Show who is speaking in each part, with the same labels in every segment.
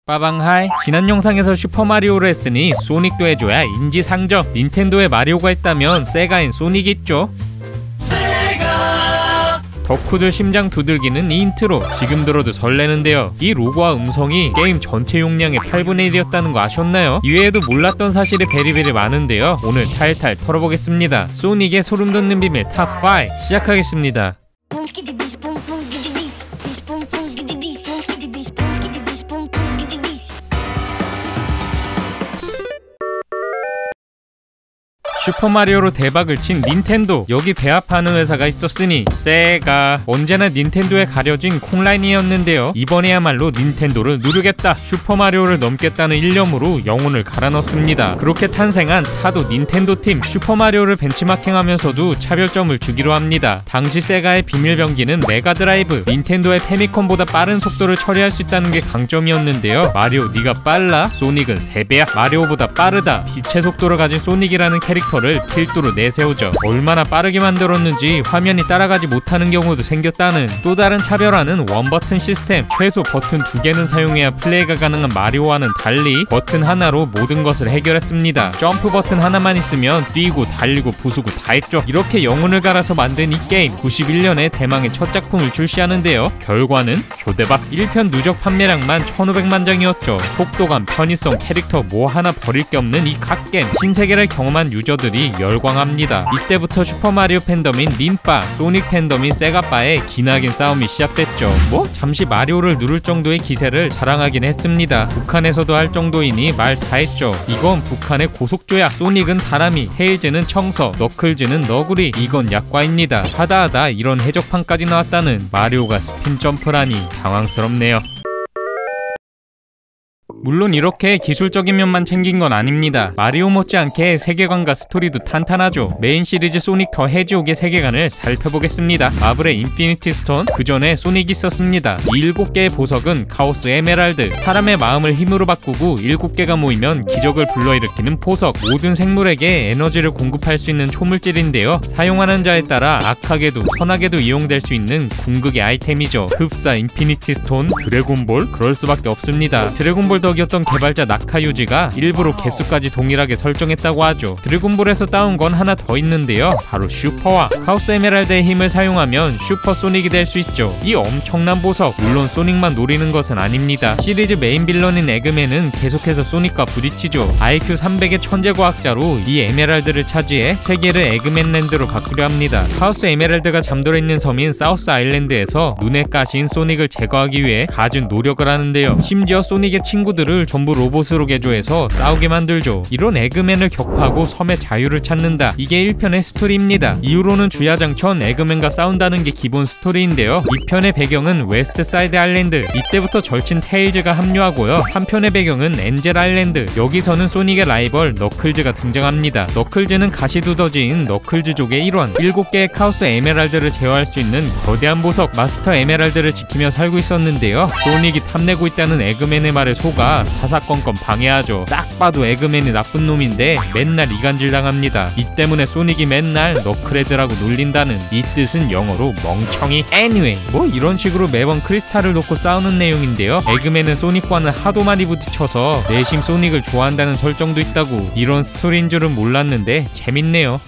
Speaker 1: 빠방하이. 지난 영상에서 슈퍼마리오를 했으니 소닉도 해줘야 인지상정. 닌텐도에 마리오가 있다면 세가엔 소닉이 있죠. 덕후들 심장 두들기는 이 인트로 지금 들어도 설레는데요. 이 로고와 음성이 게임 전체 용량의 8분의 1이었다는 거 아셨나요? 이외에도 몰랐던 사실이 베리베리 많은데요. 오늘 탈탈 털어보겠습니다. 소닉의 소름돋는 비밀 탑5 시작하겠습니다. 슈퍼마리오로 대박을 친 닌텐도. 여기 배합하는 회사가 있었으니 세가. 언제나 닌텐도에 가려진 콩라인이었는데요. 이번에야말로 닌텐도를 누르겠다, 슈퍼마리오를 넘겠다는 일념으로 영혼을 갈아 넣습니다. 그렇게 탄생한 타도 닌텐도 팀. 슈퍼마리오를 벤치마킹하면서도 차별점을 주기로 합니다. 당시 세가의 비밀병기는 메가드라이브. 닌텐도의 페미컴보다 빠른 속도를 처리할 수 있다는 게 강점이었는데요. 마리오 네가 빨라? 소닉은 3배야. 마리오보다 빠르다. 빛의 속도를 가진 소닉이라는 캐릭터 를 필두로 내세우죠. 얼마나 빠르게 만들었는지 화면이 따라가지 못하는 경우도 생겼다는 또 다른 차별화는 원버튼 시스템. 최소 버튼 2개는 사용해야 플레이가 가능한 마리오와는 달리 버튼 하나로 모든 것을 해결했습니다. 점프 버튼 하나만 있으면 뛰고 달리고 부수고 다 했죠. 이렇게 영혼을 갈아서 만든 이 게임 91년에 대망의 첫 작품을 출시하는데요. 결과는 조대박. 1편 누적 판매량만 1500만 장이었죠. 속도감, 편의성, 캐릭터 뭐 하나 버릴 게 없는 이 갓겜. 신세계를 경험한 유저들이 열광합니다. 이때부터 슈퍼마리오 팬덤인 닌바, 소닉 팬덤인 세가바의 기나긴 싸움이 시작됐죠. 뭐 잠시 마리오를 누를 정도의 기세를 자랑하긴 했습니다. 북한에서도 할 정도이니 말 다 했죠. 이건 북한의 고속조야. 소닉은 다람이, 테일즈는 청서, 너클즈는 너구리. 이건 약과입니다. 하다하다 이런 해적판까지 나왔다는. 마리오가 스핀 점프라니 당황스럽네요. 물론 이렇게 기술적인 면만 챙긴 건 아닙니다. 마리오 못지않게 세계관과 스토리도 탄탄하죠. 메인 시리즈 소닉 더 헤지옥의 세계관을 살펴보겠습니다. 마블의 인피니티 스톤, 그 전에 소닉이 있었습니다. 이 7개의 보석은 카오스 에메랄드. 사람의 마음을 힘으로 바꾸고 7개가 모이면 기적을 불러일으키는 보석. 모든 생물에게 에너지를 공급할 수 있는 초물질인데요. 사용하는 자에 따라 악하게도 선하게도 이용될 수 있는 궁극의 아이템이죠. 흡사, 인피니티 스톤, 드래곤볼, 그럴 수밖에 없습니다. 드래곤볼 덕이었던 개발자 나카유지가 일부러 개수까지 동일하게 설정했다고 하죠. 드래곤볼에서 따온 건 하나 더 있는데요. 바로 슈퍼와 카오스 에메랄드의 힘을 사용하면 슈퍼 소닉이 될 수 있죠. 이 엄청난 보석, 물론 소닉만 노리는 것은 아닙니다. 시리즈 메인 빌런인 에그맨은 계속해서 소닉과 부딪히죠. IQ 300의 천재과학자로 이 에메랄드를 차지해 세계를 에그맨랜드로 바꾸려 합니다. 카오스 에메랄드가 잠들어 있는 섬인 사우스 아일랜드에서 눈에 가신 소닉을 제거하기 위해 갖은 노력을 하는데요. 심지어 소닉의 친구들을 전부 로봇으로 개조해서 싸우게 만들죠. 이런 에그맨을 격파하고 섬의 자유를 찾는다. 이게 1편의 스토리입니다. 이후로는 주야장천 에그맨과 싸운다는 게 기본 스토리인데요. 2편의 배경은 웨스트 사이드 아일랜드. 이때부터 절친 테일즈가 합류하고요. 3편의 배경은 엔젤 아일랜드. 여기서는 소닉의 라이벌 너클즈가 등장합니다. 너클즈는 가시두더지인 너클즈족의 일원. 7개의 카오스 에메랄드를 제어할 수 있는 거대한 보석 마스터 에메랄드를 지키며 살고 있었는데요. 소닉이 탐내고 있다는 에그맨의 말에 속아 사사건건 방해하죠. 딱 봐도 에그맨이 나쁜 놈인데 맨날 이간질 당합니다. 이 때문에 소닉이 맨날 너클헤드라고 놀린다는. 이 뜻은 영어로 멍청이. anyway, 뭐 이런 식으로 매번 크리스탈을 놓고 싸우는 내용인데요. 에그맨은 소닉과는 하도 많이 부딪혀서 내심 소닉을 좋아한다는 설정도 있다고. 이런 스토리인 줄은 몰랐는데 재밌네요.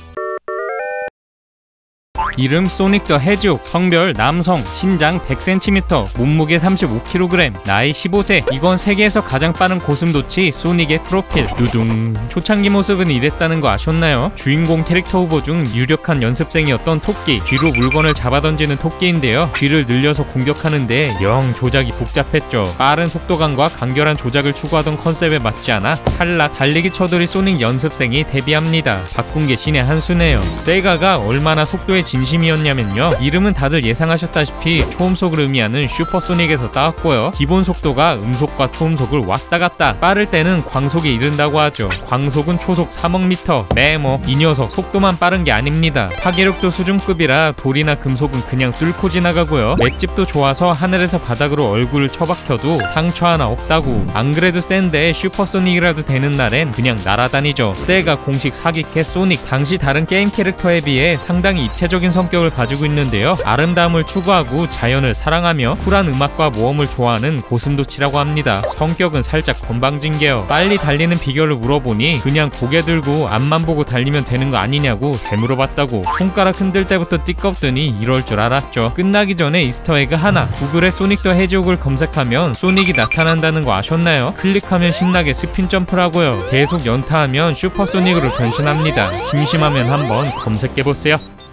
Speaker 1: 이름 소닉 더 헤지옥. 성별 남성. 신장 100cm. 몸무게 35kg. 나이 15세. 이건 세계에서 가장 빠른 고슴도치 소닉의 프로필. 두둥. 초창기 모습은 이랬다는 거 아셨나요? 주인공 캐릭터 후보 중 유력한 연습생이었던 토끼. 뒤로 물건을 잡아던지는 토끼인데요. 뒤를 늘려서 공격하는데 영 조작이 복잡했죠. 빠른 속도감과 간결한 조작을 추구하던 컨셉에 맞지 않아 탈락. 달리기 처돌이 소닉 연습생이 데뷔합니다. 바꾼 게 신의 한 수네요. 세가가 얼마나 속도의 진심이었냐면요. 이름은 다들 예상하셨다시피 초음속을 의미하는 슈퍼소닉에서 따왔고요. 기본 속도가 음속과 초음속을 왔다갔다. 빠를 때는 광속에 이른다고 하죠. 광속은 초속 3억 미터. 메모. 이 녀석 속도만 빠른 게 아닙니다. 파괴력도 수준급이라 돌이나 금속은 그냥 뚫고 지나가고요. 맷집도 좋아서 하늘에서 바닥으로 얼굴을 처박혀도 상처 하나 없다고. 안 그래도 센데 슈퍼소닉이라도 되는 날엔 그냥 날아다니죠. 세가 공식 사기캐 소닉. 당시 다른 게임 캐릭터에 비해 상당히 입체적인 내성적인 성격을 가지고 있는데요. 아름다움을 추구하고 자연을 사랑하며 쿨한 음악과 모험을 좋아하는 고슴도치라고 합니다. 성격은 살짝 건방진게요. 빨리 달리는 비결을 물어보니 그냥 고개 들고 앞만 보고 달리면 되는 거 아니냐고 되물어봤다고. 손가락 흔들 때부터 띠껍더니 이럴 줄 알았죠. 끝나기 전에 이스터에그 하나. 구글에 소닉 더 해지옥을 검색하면 소닉이 나타난다는 거 아셨나요? 클릭하면 신나게 스핀 점프라고요. 계속 연타하면 슈퍼소닉으로 변신합니다. 심심하면 한번 검색해보세요.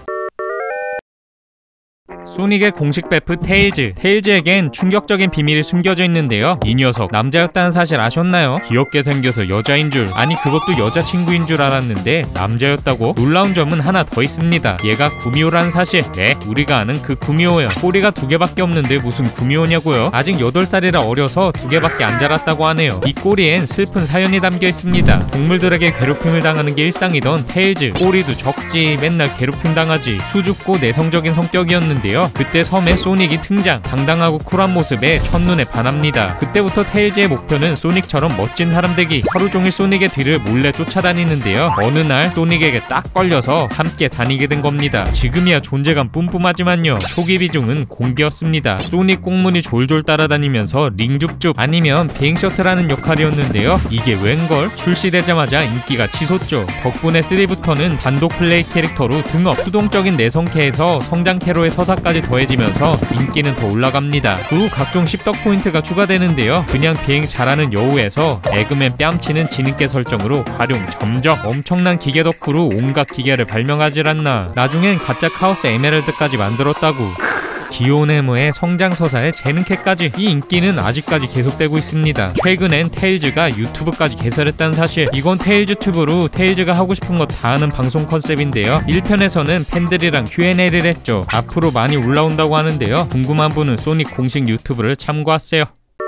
Speaker 1: 소닉의 공식 베프 테일즈. 테일즈에겐 충격적인 비밀이 숨겨져 있는데요. 이 녀석 남자였다는 사실 아셨나요? 귀엽게 생겨서 여자인 줄, 아니 그것도 여자친구인 줄 알았는데 남자였다고? 놀라운 점은 하나 더 있습니다. 얘가 구미호라는 사실. 네, 우리가 아는 그 구미호예요. 꼬리가 2개밖에 없는데 무슨 구미호냐고요? 아직 8살이라 어려서 2개밖에 안 자랐다고 하네요. 이 꼬리엔 슬픈 사연이 담겨 있습니다. 동물들에게 괴롭힘을 당하는 게 일상이던 테일즈. 꼬리도 적지, 맨날 괴롭힘 당하지. 수줍고 내성적인 성격이었는데요. 그때 섬에 소닉이 등장. 당당하고 쿨한 모습에 첫눈에 반합니다. 그때부터 테일즈의 목표는 소닉처럼 멋진 사람 되기. 하루 종일 소닉의 뒤를 몰래 쫓아다니는데요. 어느 날 소닉에게 딱 걸려서 함께 다니게 된 겁니다. 지금이야 존재감 뿜뿜하지만요, 초기 비중은 공기였습니다. 소닉 꽁무니 졸졸 따라다니면서 링줍줍, 아니면 비행 셔틀하는 역할이었는데요. 이게 웬걸? 출시되자마자 인기가 치솟죠. 덕분에 3부터는 단독 플레이 캐릭터로 등업, 수동적인 내성캐에서 성장캐로의 서사까지 더해지면서 인기는 더 올라갑니다. 그 후 각종 십덕 포인트가 추가되는데요. 그냥 비행 잘하는 여우에서 에그맨 뺨치는 지능계 설정으로 활용 점적. 엄청난 기계 덕후로 온갖 기계를 발명하질 않나. 나중엔 가짜 카오스 에메랄드까지 만들었다고. 귀여운 해머의 성장서사의 재능캐까지. 이 인기는 아직까지 계속되고 있습니다. 최근엔 테일즈가 유튜브까지 개설했다는 사실. 이건 테일즈 튜브로 테일즈가 하고 싶은 거 다 하는 방송 컨셉인데요. 1편에서는 팬들이랑 Q&A를 했죠. 앞으로 많이 올라온다고 하는데요. 궁금한 분은 소닉 공식 유튜브를 참고하세요.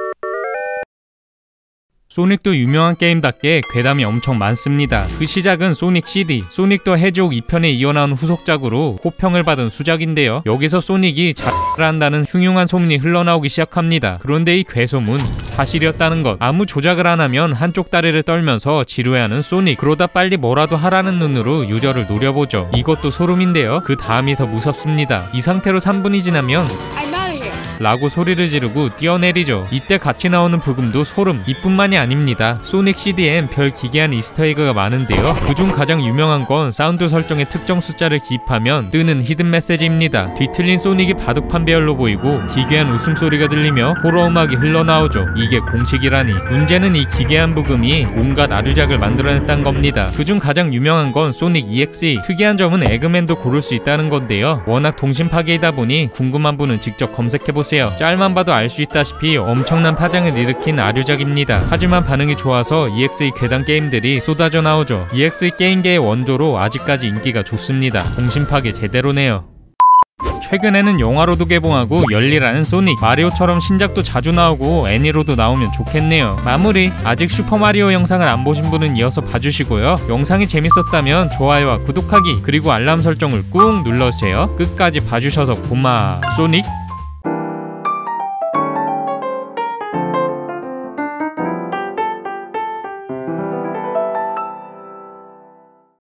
Speaker 1: 소닉도 유명한 게임답게 괴담이 엄청 많습니다. 그 시작은 소닉 CD, 소닉 더 해지옥 2편에 이어나온 후속작으로 호평을 받은 수작인데요. 여기서 소닉이 자를 한다는 흉흉한 소문이 흘러나오기 시작합니다. 그런데 이 괴소문 사실이었다는 것. 아무 조작을 안 하면 한쪽 다리를 떨면서 지루해하는 소닉. 그러다 빨리 뭐라도 하라는 눈으로 유저를 노려보죠. 이것도 소름인데요. 그 다음이 더 무섭습니다. 이 상태로 3분이 지나면 라고 소리를 지르고 뛰어내리죠. 이때 같이 나오는 부금도 소름. 이뿐만이 아닙니다. 소닉 CD엔 별 기괴한 이스터에그가 많은데요. 그중 가장 유명한 건 사운드 설정에 특정 숫자를 기입하면 뜨는 히든 메시지입니다. 뒤틀린 소닉이 바둑판 배열로 보이고 기괴한 웃음소리가 들리며 호러 음악이 흘러나오죠. 이게 공식이라니. 문제는 이 기괴한 부금이 온갖 아류작을 만들어냈다는 겁니다. 그중 가장 유명한 건 소닉 EXE. 특이한 점은 에그맨도 고를 수 있다는 건데요. 워낙 동심 파괴이다 보니 궁금한 분은 직접 검색해보세요. 짤만 봐도 알 수 있다시피 엄청난 파장을 일으킨 아류작입니다. 하지만 반응이 좋아서 EXE 괴담 게임들이 쏟아져 나오죠. EXE 게임계의 원조로 아직까지 인기가 좋습니다. 동심 파괴 제대로네요. 최근에는 영화로도 개봉하고 열일하는 소닉. 마리오처럼 신작도 자주 나오고 애니로도 나오면 좋겠네요. 마무리. 아직 슈퍼마리오 영상을 안 보신 분은 이어서 봐주시고요. 영상이 재밌었다면 좋아요와 구독하기, 그리고 알람 설정을 꾹 눌러주세요. 끝까지 봐주셔서 고마. 소닉